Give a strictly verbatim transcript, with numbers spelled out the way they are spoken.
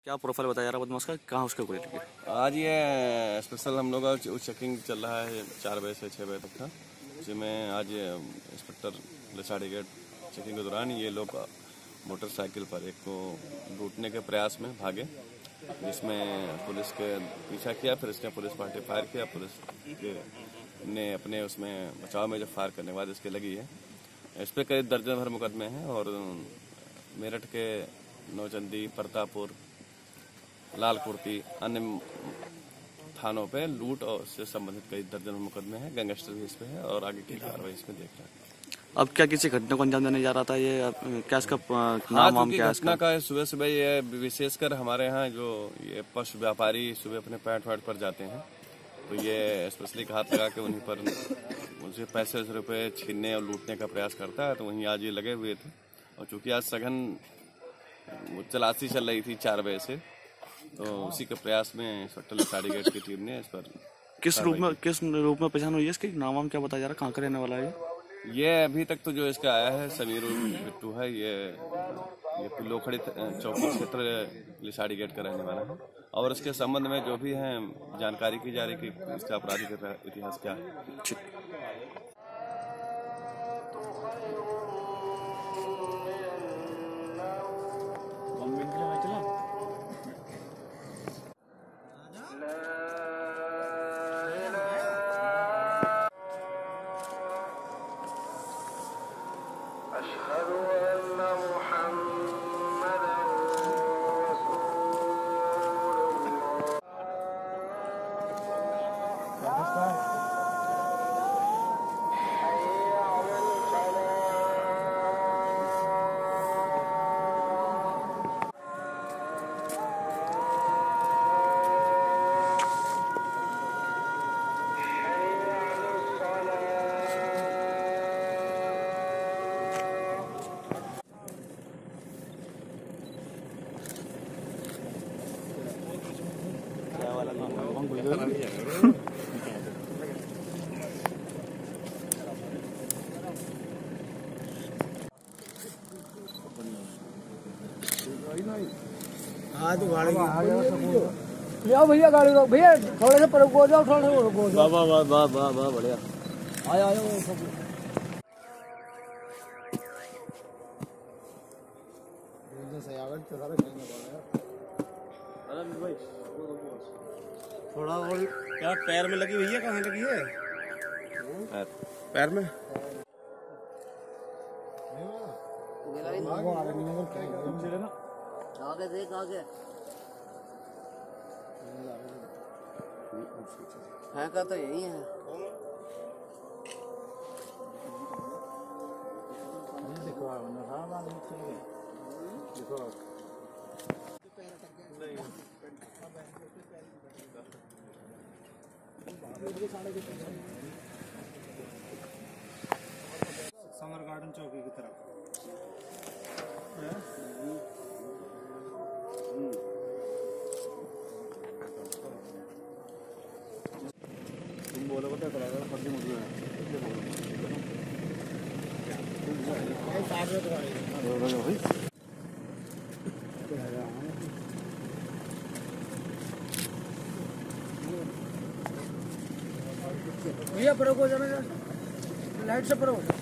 क्या प्रोफाइल बताया रहा बदमाश का, कहाँ उसके ऊपर लगी? आज ये स्पेशल हम लोग का चेकिंग चल रहा है चार बजे से छः बजे तक का, जिसमें आज इंस्पेक्टर लिसाड़ी गेट चेकिंग के दौरान ये लोग मोटरसाइकिल पर एक को लूटने के प्रयास में भागे, जिसमें पुलिस के पीछा किया। फिर इसने पुलिस पार्टी फायर किया। पुलिस के ने अपने उसमें बचाव में जो फायर करने के बाद इसके लगी है। इस पर करीब दर्जन भर मुकदमे हैं और मेरठ के नौचंदी, प्रतापपुर, लालकुर्ती, अन्य थानों पे लूट और इससे संबंधित कई दर्जन मुकदमे हैं। गैंगस्टर भी इस पे है और आगे की कार्रवाई इसमें देख रहे हैं। अब क्या किसी घटना को अंजाम देने जा रहा था ये, क्या इसका नाम वाम क्या है? घटना का सुबह सुबह ये विशेषकर हमारे यहाँ जो ये पशु व्यापारी सुबह अपने पैंट वैट पर जाते हैं, तो ये स्पेशली हाथ लगा के उन्हीं पर उनसे पैसे रुपए छीनने और लूटने का प्रयास करता है। तो वहीं आज ये लगे हुए थे और चूंकि आज सघन तलाशी चल रही थी चार बजे से, तो उसी के प्रयास में इंस्पेक्टर लिसाड़ी गेट की टीम ने इस पर किस रूप में किस रूप में पहचान हुई है इसकी? नाम वाम क्या बताया जा रहा है? कहाँ का रहने वाला है ये? अभी तक तो जो इसका आया है समीर बिट्टू है। ये ये लोखड़ी चौकी क्षेत्र लिसाड़ी गेट का रहने वाला है और इसके संबंध में जो भी है जानकारी की जा रही कि इसका आपराधिक इतिहास क्या है। हाँ तो गाड़ी जाओ भैया, गाड़ी दो भैया, थोड़े से पर गो जाओ, थोड़े से गो जाओ। वाह वाह वाह वाह वाह बढ़िया। आया आया थोड़ा और क्या पैर में लगी हुई है? कहाँ लगी है? पैर, पैर में आगे देख, आगे है का तो यही है। देखो समर गार्डन चौकी की तरफ तुम बोलो तो करा फर्जी मुझे भैया परो को जाना, लाइट से परो।